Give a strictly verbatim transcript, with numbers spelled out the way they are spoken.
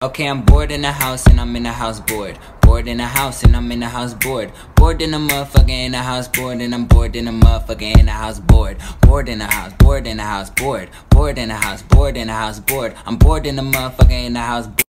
Okay, I'm bored in the house and I'm in the house bored. Bored in the house and I'm in the house bored. Bored in the motherfucker in the house bored, and I'm bored in the motherfucker in the house bored. Bored in the house, bored in the house bored. Bored in the house, bored in the house bored. I'm bored in the motherfucker in the house bored.